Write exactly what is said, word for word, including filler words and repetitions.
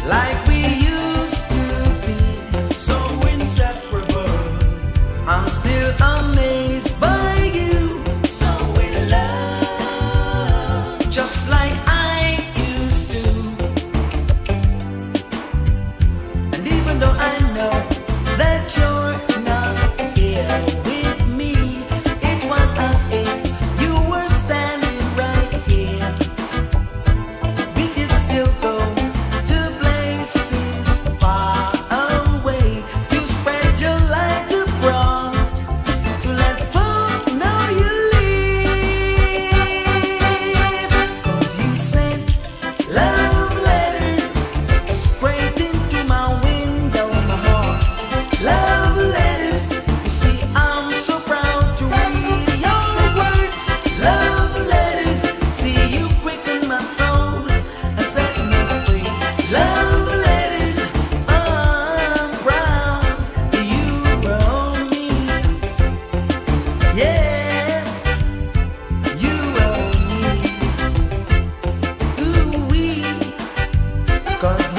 like we used to be, so inseparable. I'm still amazed by you, so in love, just like I used to. And even though I know that you're not here with me, it was as if you were standing right here. We could still go to places far away to spread your light abroad, to let folk know you live. 'Cause you sent love letters straight into my window, my heart. Love letters, you see I'm so proud to read your words. Love letters, see you quicken my soul and set me free. Love letters, I'm proud that you wrote me. Yes, you wrote me. Ooh-wee, 'cause